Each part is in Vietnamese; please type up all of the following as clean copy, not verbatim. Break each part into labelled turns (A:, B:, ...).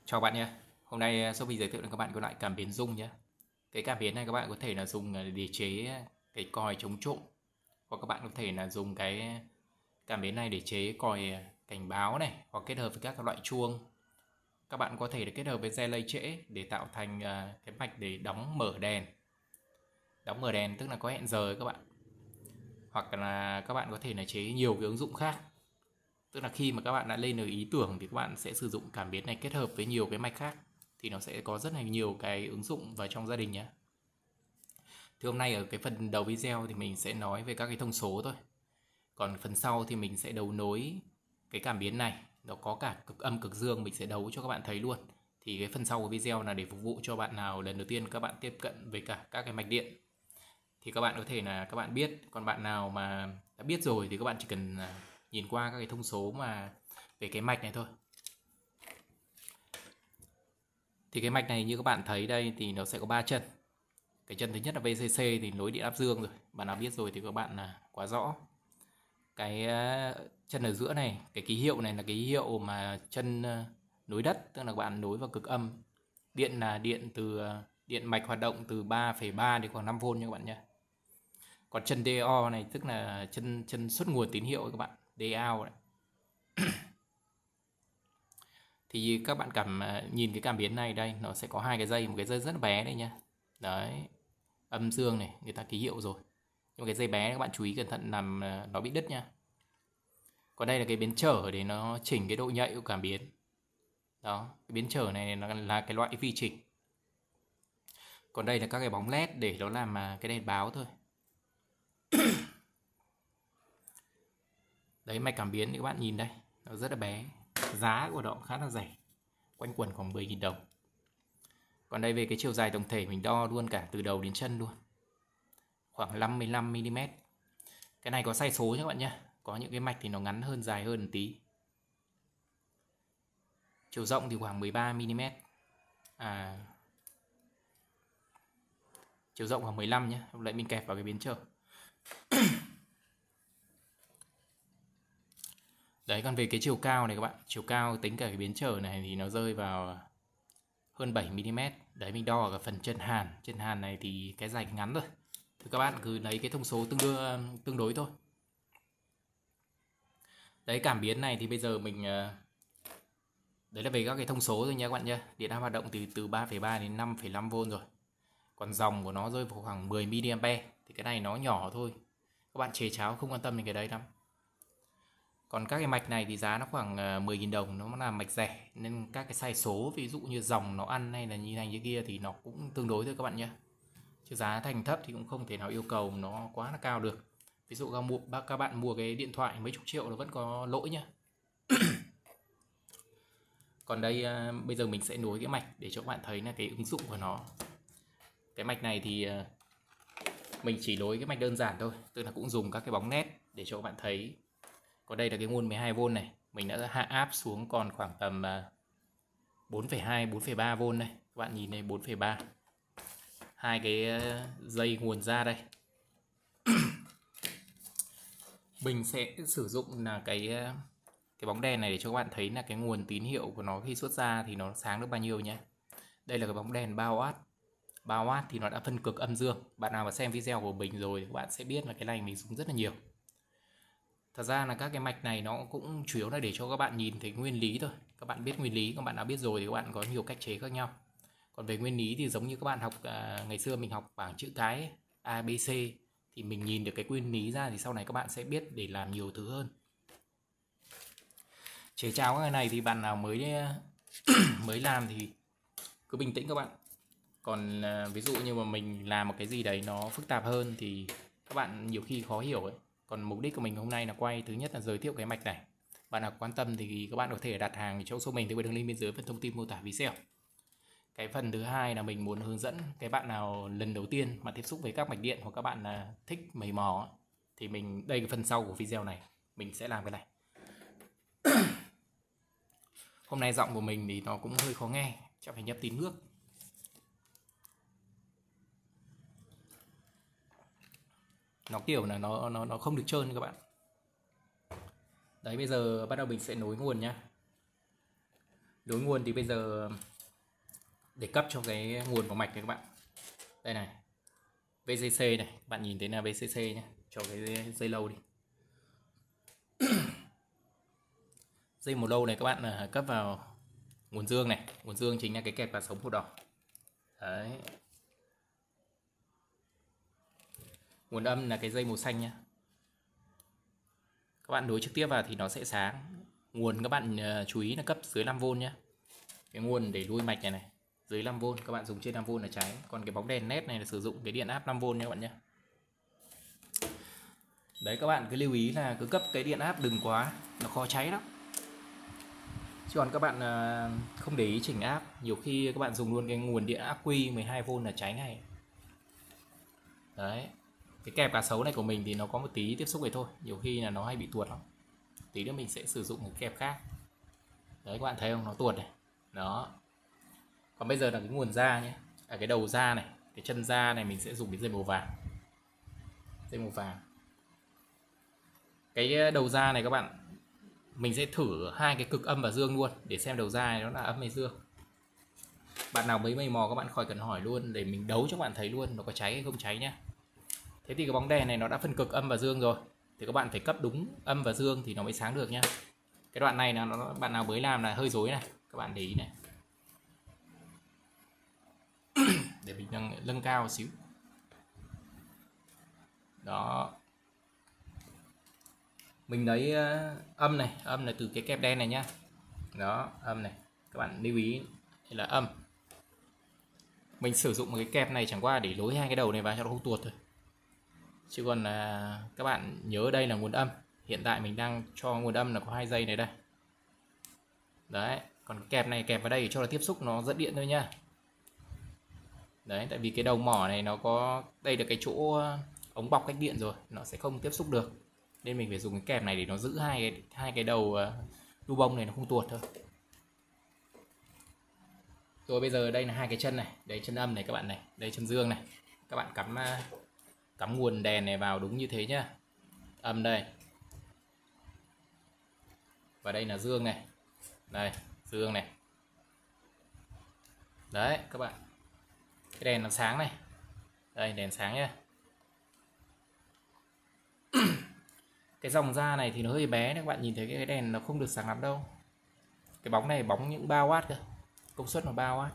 A: Chào bạn nhé. Hôm nay Shopee giới thiệu đến các bạn cái loại cảm biến rung nhé. Cái cảm biến này các bạn có thể là dùng để chế cái còi chống trộm, hoặc các bạn có thể là dùng cái cảm biến này để chế còi cảnh báo này, hoặc kết hợp với các loại chuông. Các bạn có thể kết hợp với relay trễ để tạo thành cái mạch để đóng mở đèn. Đóng mở đèn tức là có hẹn giờ các bạn. Hoặc là các bạn có thể là chế nhiều cái ứng dụng khác. Tức là khi mà các bạn đã lên được ý tưởng thì các bạn sẽ sử dụng cảm biến này kết hợp với nhiều cái mạch khác, thì nó sẽ có rất là nhiều cái ứng dụng vào trong gia đình nhé. Thì hôm nay ở cái phần đầu video thì mình sẽ nói về các cái thông số thôi. Còn phần sau thì mình sẽ đấu nối cái cảm biến này, nó có cả cực âm cực dương, mình sẽ đấu cho các bạn thấy luôn. Thì cái phần sau của video là để phục vụ cho bạn nào lần đầu tiên các bạn tiếp cận với cả các cái mạch điện. Thì các bạn có thể là các bạn biết, còn bạn nào mà đã biết rồi thì các bạn chỉ cần nhìn qua các cái thông số mà về cái mạch này thôi. Thì cái mạch này như các bạn thấy đây thì nó sẽ có 3 chân. Cái chân thứ nhất là VCC thì nối điện áp dương rồi, bạn nào biết rồi thì các bạn là quá rõ. Cái chân ở giữa này, cái ký hiệu này là ký hiệu mà chân nối đất, tức là các bạn nối vào cực âm. Điện là điện từ điện mạch hoạt động từ 3,3 đến khoảng 5V nha các bạn nhé. Còn chân DO này tức là chân xuất nguồn tín hiệu các bạn, DO này. Thì các bạn nhìn cái cảm biến này đây, nó sẽ có hai cái dây, một cái dây rất là bé đây nha. Đấy, âm dương này, người ta ký hiệu rồi. Nhưng mà cái dây bé các bạn chú ý cẩn thận làm nó bị đứt nha. Còn đây là cái biến trở để nó chỉnh cái độ nhạy của cảm biến. Đó, cái biến trở này nó là cái loại vi chỉnh. Còn đây là các cái bóng led để nó làm cái đèn báo thôi. Đấy, mạch cảm biến thì các bạn nhìn đây, nó rất là bé. Giá của nó khá là rẻ, quanh quẩn khoảng 10.000 đồng. Còn đây về cái chiều dài tổng thể mình đo luôn cả từ đầu đến chân luôn, khoảng 55mm. Cái này có sai số nhé các bạn nhé. Có những cái mạch thì nó ngắn hơn, dài hơn một tí. Chiều rộng thì khoảng 13mm. Chiều rộng khoảng 15 nhé. Lại mình kẹp vào cái biến trở. Đấy, còn về cái chiều cao này các bạn, chiều cao tính cả cái biến trở này thì nó rơi vào hơn 7mm. Đấy, mình đo ở phần chân hàn. Chân hàn này thì cái dài ngắn rồi. Thì các bạn cứ lấy cái thông số tương đối thôi. Đấy, cảm biến này thì bây giờ mình đấy là về các cái thông số thôi nha các bạn nhé. Điện áp hoạt động từ 3,3 đến 5,5V rồi. Còn dòng của nó rơi vào khoảng 10mA. Thì cái này nó nhỏ thôi, các bạn chế cháo không quan tâm đến cái đấy lắm. Còn các cái mạch này thì giá nó khoảng 10.000 đồng, nó là mạch rẻ, nên các cái sai số ví dụ như dòng nó ăn hay là như này như kia thì nó cũng tương đối thôi các bạn nhé. Chứ giá thành thấp thì cũng không thể nào yêu cầu nó quá là cao được. Ví dụ các bạn mua cái điện thoại mấy chục triệu nó vẫn có lỗi nhá. Còn đây bây giờ mình sẽ nối cái mạch để cho các bạn thấy là cái ứng dụng của nó. Cái mạch này thì mình chỉ nối cái mạch đơn giản thôi, tức là cũng dùng các cái bóng nét để cho các bạn thấy. Còn đây là cái nguồn 12V này, mình đã hạ áp xuống còn khoảng tầm 4,2, 4,3V đây. Các bạn nhìn đây, 4,3. Hai cái dây nguồn ra đây. Mình sẽ sử dụng là cái bóng đèn này để cho các bạn thấy là cái nguồn tín hiệu của nó khi xuất ra thì nó sáng được bao nhiêu nhé. Đây là cái bóng đèn 3W. 3W thì nó đã phân cực âm dương. Bạn nào mà xem video của mình rồi thì các bạn sẽ biết là cái này mình dùng rất là nhiều. Thật ra là các cái mạch này nó cũng chủ yếu là để cho các bạn nhìn thấy nguyên lý thôi. Các bạn biết nguyên lý, các bạn đã biết rồi thì các bạn có nhiều cách chế khác nhau. Còn về nguyên lý thì giống như các bạn học ngày xưa mình học bảng chữ cái A, B, C, thì mình nhìn được cái nguyên lý ra thì sau này các bạn sẽ biết để làm nhiều thứ hơn. Chế cháo cái này thì bạn nào mới làm thì cứ bình tĩnh các bạn. Còn ví dụ như mà mình làm một cái gì đấy nó phức tạp hơn thì các bạn nhiều khi khó hiểu ấy. Còn mục đích của mình hôm nay là quay, thứ nhất là giới thiệu cái mạch này. Bạn nào quan tâm thì các bạn có thể đặt hàng trong số mình theo đường link bên dưới phần thông tin mô tả video. Cái phần thứ hai là mình muốn hướng dẫn cái bạn nào lần đầu tiên mà tiếp xúc với các mạch điện, hoặc các bạn thích mày mò thì đây cái phần sau của video này mình sẽ làm cái này. Hôm nay giọng của mình thì nó cũng hơi khó nghe, chắc phải nhấp tí nước. Nó kiểu là nó không được trơn các bạn. Đấy, bây giờ bắt đầu mình sẽ nối nguồn nhá. Đối nguồn thì bây giờ để cấp cho cái nguồn vào mạch này các bạn, đây này, VCC này, bạn nhìn thấy là VCC nhé, cho cái dây lâu đi. Dây một lâu này các bạn cấp vào nguồn dương này, nguồn dương chính là cái kẹp và sống màu đỏ. Đấy. Nguồn âm là cái dây màu xanh nhá. Các bạn nối trực tiếp vào thì nó sẽ sáng. Nguồn các bạn chú ý là cấp dưới 5V nhé. Cái nguồn để đuôi mạch này dưới 5V, các bạn dùng trên 5V là cháy. Còn cái bóng đèn LED này là sử dụng cái điện áp 5V nha các bạn nhé. Đấy, các bạn cứ lưu ý là cứ cấp cái điện áp đừng quá, nó khó cháy lắm. Chứ còn các bạn không để ý chỉnh áp, nhiều khi các bạn dùng luôn cái nguồn điện áp quy 12V là cháy ngay. Đấy. Cái kẹp cá sấu này của mình thì nó có một tí tiếp xúc này thôi, nhiều khi là nó hay bị tuột lắm. Tí nữa mình sẽ sử dụng một kẹp khác. Đấy, các bạn thấy không, nó tuột này. Đó. Còn bây giờ là cái nguồn da nhé. Cái đầu da này, cái chân da này mình sẽ dùng cái dây màu vàng. Dây màu vàng. Cái đầu da này các bạn, mình sẽ thử hai cái cực âm và dương luôn để xem đầu da này nó là âm hay dương. Bạn nào mới mày mò các bạn khỏi cần hỏi luôn, để mình đấu cho các bạn thấy luôn nó có cháy hay không cháy nhá. Thế thì cái bóng đèn này nó đã phân cực âm và dương rồi, thì các bạn phải cấp đúng âm và dương thì nó mới sáng được nhá. Cái đoạn này là bạn nào mới làm là hơi rối này, các bạn để ý này. Để mình nâng cao một xíu. Đó. Mình lấy âm này là từ cái kẹp đen này nhá. Đó, âm này. Các bạn lưu ý là âm. Mình sử dụng một cái kẹp này chẳng qua để nối hai cái đầu này vào cho nó không tuột thôi. Chứ còn các bạn nhớ đây là nguồn âm. Hiện tại mình đang cho nguồn âm là có 2 dây này đây. Đấy, còn cái kẹp này kẹp vào đây để cho nó tiếp xúc nó dẫn điện thôi nhá. Đấy, tại vì cái đầu mỏ này nó có đây là cái chỗ ống bọc cách điện rồi, nó sẽ không tiếp xúc được. Nên mình phải dùng cái kẹp này để nó giữ hai cái đầu đu bông này nó không tuột thôi. Rồi bây giờ đây là hai cái chân này, đây chân âm này các bạn này, đây chân dương này. Các bạn cắm nguồn đèn này vào đúng như thế nhá. Âm đây. Và đây là dương này. Đây, dương này. Đấy các bạn. Cái đèn nó sáng này. Đây đèn sáng nhá. Cái dòng da này thì nó hơi bé, các bạn nhìn thấy cái đèn nó không được sáng lắm đâu. Cái bóng này bóng những 3W cơ. Công suất là 3W.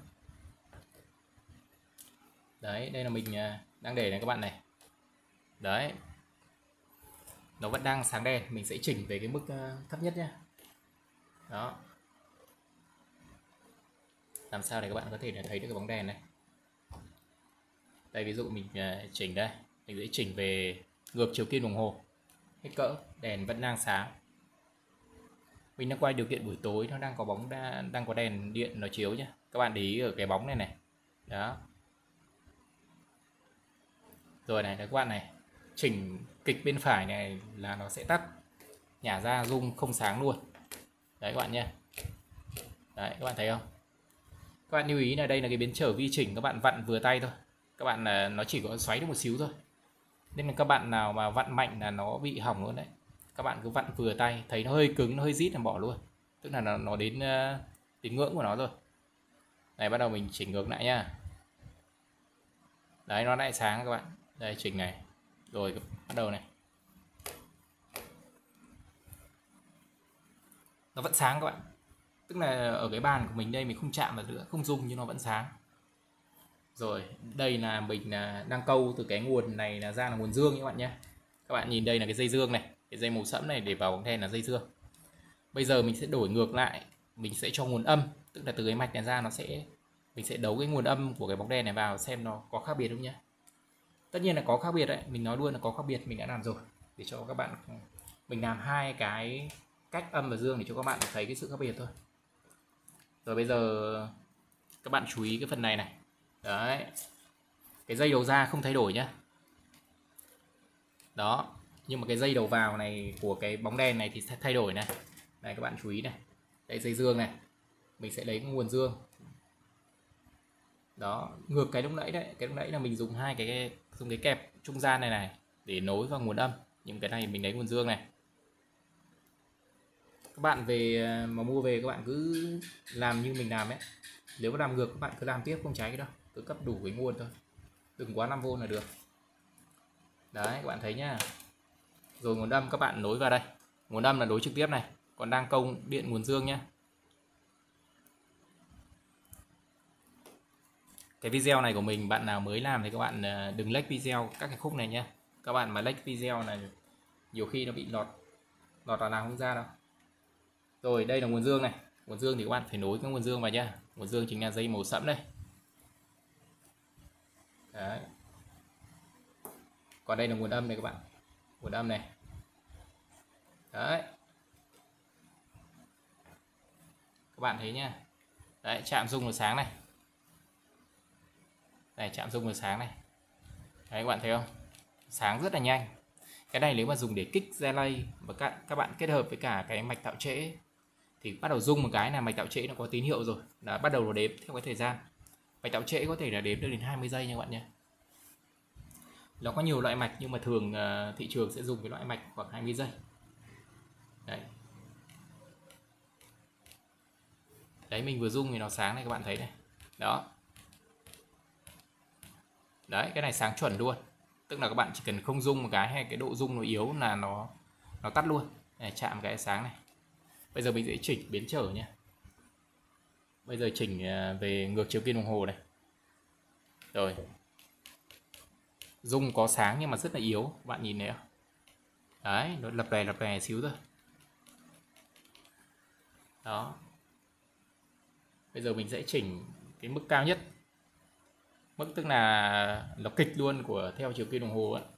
A: Đấy, đây là mình đang để này các bạn này. Đấy. Nó vẫn đang sáng đèn, mình sẽ chỉnh về cái mức thấp nhất nhé. Đó. Làm sao để các bạn có thể thấy được cái bóng đèn này. Đây ví dụ mình chỉnh đây, mình sẽ chỉnh về ngược chiều kim đồng hồ. Hết cỡ, đèn vẫn đang sáng. Mình đang quay điều kiện buổi tối, nó đang có bóng đang có đèn điện nó chiếu nhé. Các bạn để ý ở cái bóng này này. Đó. Rồi này, các bạn này, chỉnh kịch bên phải này là nó sẽ tắt, nhả ra rung không sáng luôn. Đấy các bạn nhé. Đấy các bạn thấy không? Các bạn lưu ý là đây là cái biến trở vi chỉnh, các bạn vặn vừa tay thôi. Các bạn là nó chỉ có xoáy được một xíu thôi. Nên là các bạn nào mà vặn mạnh là nó bị hỏng luôn đấy. Các bạn cứ vặn vừa tay, thấy nó hơi cứng, nó hơi rít là bỏ luôn. Tức là nó đến ngưỡng của nó rồi. Này bắt đầu mình chỉnh ngược lại nhá. Đấy nó lại sáng các bạn. Đây chỉnh này. Rồi bắt đầu này. Nó vẫn sáng các bạn. Tức là ở cái bàn của mình đây mình không chạm vào nữa, không dùng nhưng nó vẫn sáng. Rồi, đây là mình đang câu từ cái nguồn này là ra là nguồn dương các bạn nhé. Các bạn nhìn đây là cái dây dương này, cái dây màu sẫm này để vào bóng đèn là dây dương. Bây giờ mình sẽ đổi ngược lại, mình sẽ cho nguồn âm, tức là từ cái mạch này ra mình sẽ đấu cái nguồn âm của cái bóng đèn này vào xem nó có khác biệt không nhé. Tất nhiên là có khác biệt đấy, mình nói luôn là có khác biệt, mình đã làm rồi để cho các bạn, mình làm hai cái cách âm và dương để cho các bạn thấy cái sự khác biệt thôi. Rồi bây giờ các bạn chú ý cái phần này này. Đấy. Cái dây đầu ra không thay đổi nhá. Đó. Nhưng mà cái dây đầu vào này của cái bóng đèn này thì sẽ thay đổi này. Này các bạn chú ý này. Đây dây dương này. Mình sẽ lấy nguồn dương. Đó, ngược cái lúc nãy đấy. Cái lúc nãy là mình dùng dùng cái kẹp trung gian này để nối vào nguồn âm. Nhưng cái này mình lấy nguồn dương này. Các bạn về mà mua về các bạn cứ làm như mình làm ấy. Nếu mà làm ngược các bạn cứ làm tiếp không cháy đâu, cứ cấp đủ cái nguồn thôi, đừng quá 5V là được. Đấy các bạn thấy nhá. Rồi nguồn âm các bạn nối vào đây, nguồn âm là nối trực tiếp này, còn đang công điện nguồn dương nhá. Cái video này của mình bạn nào mới làm thì các bạn đừng like video các cái khúc này nhé. Các bạn mà like video này nhiều khi nó bị lọt là làm không ra đâu. Rồi đây là nguồn dương này, nguồn dương thì các bạn phải nối cái nguồn dương vào nhá. Nguồn dương chính là dây màu sẫm đây. Đấy. Còn đây là nguồn âm này các bạn, nguồn âm này. Đấy. Các bạn thấy nhá. Đấy, chạm rung là sáng này. Này chạm rung là sáng này. Đấy các bạn thấy không? Sáng rất là nhanh. Cái này nếu mà dùng để kích relay và các bạn kết hợp với cả cái mạch tạo trễ thì bắt đầu rung một cái là mạch tạo trễ nó có tín hiệu rồi, là bắt đầu nó đếm theo cái thời gian. Mạch tạo trễ có thể là đếm được đến 20 giây nha các bạn nhé. Nó có nhiều loại mạch nhưng mà thường thị trường sẽ dùng cái loại mạch khoảng 20 giây. Đấy. Đấy mình vừa rung thì nó sáng này các bạn thấy này. Đó. Đấy, cái này sáng chuẩn luôn. Tức là các bạn chỉ cần không rung một cái hay cái độ rung nó yếu là nó tắt luôn. Này chạm cái sáng này. Bây giờ mình sẽ chỉnh biến trở nhé. Bây giờ chỉnh về ngược chiều kim đồng hồ này. Rồi. Rung có sáng nhưng mà rất là yếu, các bạn nhìn thấy không? Đấy, nó lập lè xíu thôi. Đó. Bây giờ mình sẽ chỉnh cái mức cao nhất. Mức tức là nó kịch luôn của theo chiều kim đồng hồ ấy.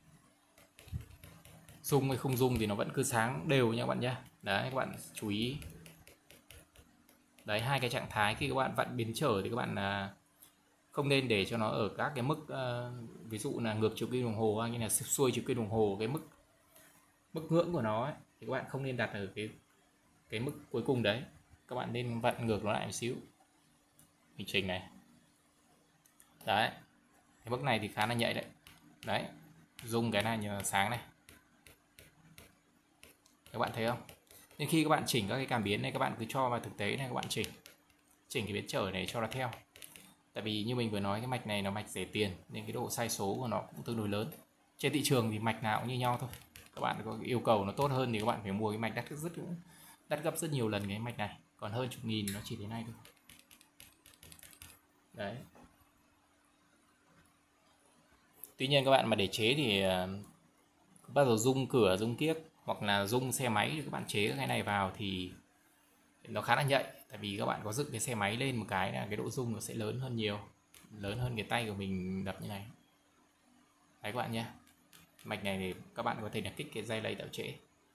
A: Rung hay không rung thì nó vẫn cứ sáng đều nha các bạn nhé. Đấy các bạn chú ý. Đấy, hai cái trạng thái khi các bạn vặn biến trở thì các bạn không nên để cho nó ở các cái mức ví dụ là ngược chiều kim đồng hồ hay là xuôi chiều kim đồng hồ, cái mức ngưỡng của nó ấy, thì các bạn không nên đặt ở cái mức cuối cùng đấy. Các bạn nên vặn ngược nó lại một xíu. Mình chỉnh này. Đấy. Cái mức này thì khá là nhạy đấy. Đấy. Rung cái này như sáng này. Các bạn thấy không? Nên khi các bạn chỉnh các cái cảm biến này các bạn cứ cho vào thực tế này, các bạn chỉnh cái biến trở này cho nó theo. Tại vì như mình vừa nói cái mạch này nó mạch rẻ tiền nên cái độ sai số của nó cũng tương đối lớn. Trên thị trường thì mạch nào cũng như nhau thôi. Các bạn có yêu cầu nó tốt hơn thì các bạn phải mua cái mạch đắt gấp rất nhiều lần cái mạch này. Còn hơn chục nghìn nó chỉ thế này thôi. Đấy. Tuy nhiên các bạn mà để chế thì bao giờ rung cửa, rung kiếc hoặc là rung xe máy thì các bạn chế cái này vào thì nó khá là nhạy. Tại vì các bạn có dựng cái xe máy lên một cái là cái độ rung nó sẽ lớn hơn nhiều, lớn hơn cái tay của mình đập như này. Đấy các bạn nhé. Mạch này thì các bạn có thể là kích cái dây lay tạo trễ.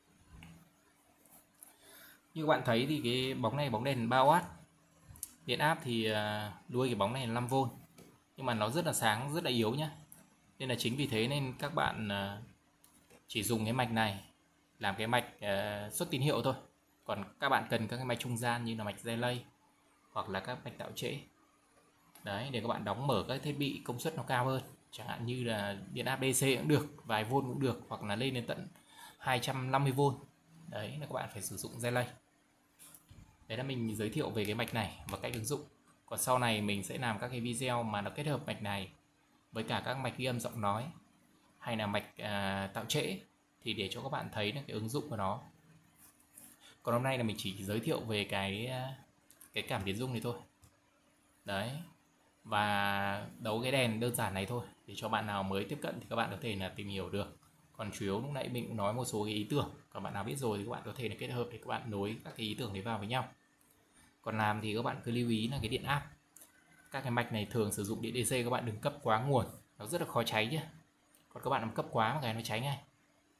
A: Như các bạn thấy thì cái bóng này bóng đèn 3W. Điện áp thì đuôi cái bóng này là 5V. Nhưng mà nó rất là sáng, rất là yếu nhá. Nên là chính vì thế nên các bạn chỉ dùng cái mạch này làm cái mạch xuất tín hiệu thôi. Còn các bạn cần các cái mạch trung gian như là mạch relay hoặc là các mạch tạo trễ. Đấy, để các bạn đóng mở các thiết bị công suất nó cao hơn. Chẳng hạn như là điện áp DC cũng được, vài V cũng được, hoặc là lên đến tận 250V. Đấy là các bạn phải sử dụng relay. Đấy là mình giới thiệu về cái mạch này và cách ứng dụng. Còn sau này mình sẽ làm các cái video mà nó kết hợp mạch này với cả các mạch ghi âm giọng nói hay là mạch tạo trễ thì để cho các bạn thấy được cái ứng dụng của nó. Còn hôm nay là mình chỉ giới thiệu về cái cảm biến rung này thôi. Đấy. Và đấu cái đèn đơn giản này thôi để cho bạn nào mới tiếp cận thì các bạn có thể là tìm hiểu được. Còn chủ yếu lúc nãy mình cũng nói một số cái ý tưởng, còn bạn nào biết rồi thì các bạn có thể là kết hợp để các bạn nối các cái ý tưởng đấy vào với nhau. Còn làm thì các bạn cứ lưu ý là cái điện áp. Các cái mạch này thường sử dụng điện DC, các bạn đừng cấp quá nguồn, nó rất là khó cháy nhé. Còn các bạn làm cấp quá một cái nó cháy ngay.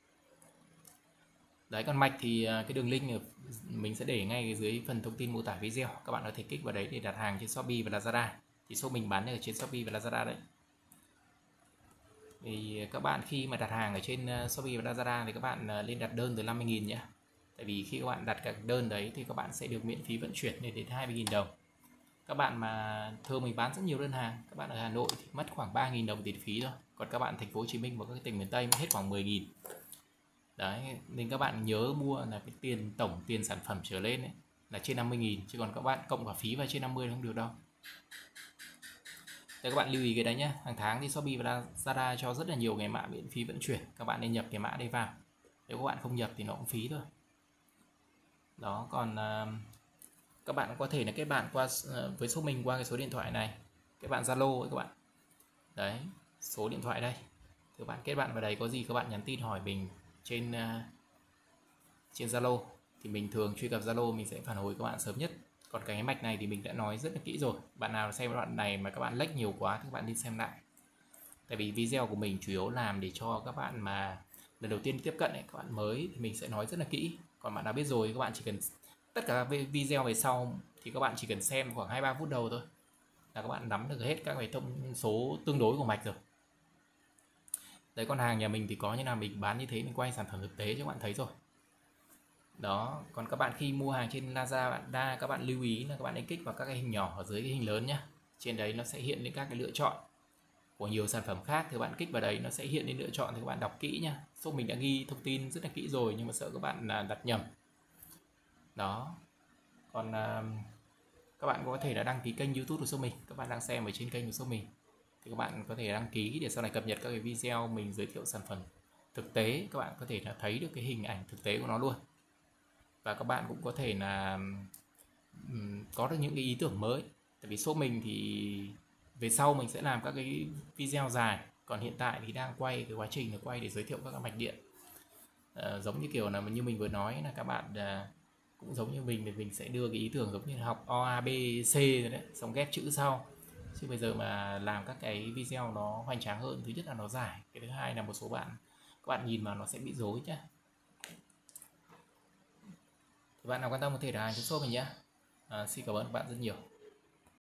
A: Đấy, còn mạch thì cái đường link mình sẽ để ngay dưới phần thông tin mô tả video. Các bạn có thể kích vào đấy để đặt hàng trên Shopee và Lazada. Thì shop mình bán ở trên Shopee và Lazada đấy. Thì các bạn khi mà đặt hàng ở trên Shopee và Lazada thì các bạn lên đặt đơn từ 50.000 nhé. Tại vì khi các bạn đặt các đơn đấy thì các bạn sẽ được miễn phí vận chuyển lên đến 20.000 đồng. Các bạn mà thường mình bán rất nhiều đơn hàng, các bạn ở Hà Nội thì mất khoảng 3.000 đồng tiền phí thôi. Còn các bạn thành phố Hồ Chí Minh và các tỉnh miền Tây mất hết khoảng 10.000. Đấy, nên các bạn nhớ mua là cái tổng tiền sản phẩm trở lên ấy, là trên 50.000, chứ còn các bạn cộng cả phí vào trên 50 không được đâu. Để các bạn lưu ý cái đấy nhé. Hàng tháng thì Shopee và Lazada cho rất là nhiều cái mã miễn phí vận chuyển. Các bạn nên nhập cái mã đây vào. Nếu các bạn không nhập thì nó cũng phí thôi. Đó, còn các bạn có thể là kết bạn qua với shop mình qua cái số điện thoại này. Kết bạn Zalo ấy các bạn. Đấy, số điện thoại đây. Các bạn kết bạn vào đấy, có gì các bạn nhắn tin hỏi mình trên trên Zalo thì mình thường truy cập Zalo, mình sẽ phản hồi các bạn sớm nhất. Còn cái mạch này thì mình đã nói rất là kỹ rồi. Bạn nào xem đoạn này mà các bạn lách nhiều quá thì các bạn nên xem lại. Tại vì video của mình chủ yếu làm để cho các bạn mà lần đầu tiên tiếp cận ấy, các bạn mới thì mình sẽ nói rất là kỹ. Còn bạn nào biết rồi các bạn chỉ cần tất cả các video về sau thì các bạn chỉ cần xem khoảng 2-3 phút đầu thôi là các bạn nắm được hết các cái thông số tương đối của mạch rồi. Đấy, con hàng nhà mình thì có như nào mình bán như thế, mình quay sản phẩm thực tế cho các bạn thấy rồi. Đó, còn các bạn khi mua hàng trên Lazada các bạn lưu ý là các bạn nên kích vào các cái hình nhỏ ở dưới cái hình lớn nhé. Trên đấy nó sẽ hiện lên các cái lựa chọn của nhiều sản phẩm khác, thì các bạn kích vào đấy nó sẽ hiện lên lựa chọn, thì các bạn đọc kỹ nhá. Shop mình đã ghi thông tin rất là kỹ rồi nhưng mà sợ các bạn đặt nhầm. Đó. Còn các bạn có thể là đăng ký kênh YouTube của shop mình. Các bạn đang xem ở trên kênh của shop mình thì các bạn có thể đăng ký để sau này cập nhật các cái video mình giới thiệu sản phẩm thực tế, các bạn có thể là thấy được cái hình ảnh thực tế của nó luôn. Và các bạn cũng có thể là có được những cái ý tưởng mới. Tại vì shop mình thì về sau mình sẽ làm các cái video dài, còn hiện tại thì đang quay cái quá trình là quay để giới thiệu các mạch điện. Giống như kiểu là như mình vừa nói là các bạn cũng giống như mình thì mình sẽ đưa cái ý tưởng giống như là học O A B C rồi đấy, xong ghép chữ sau. Chứ bây giờ mà làm các cái video nó hoành tráng hơn, thứ nhất là nó dài, cái thứ hai là một số bạn các bạn nhìn mà nó sẽ bị rối nhá. Thì bạn nào quan tâm có thể là hàng shop mình nhé. Xin cảm ơn các bạn rất nhiều.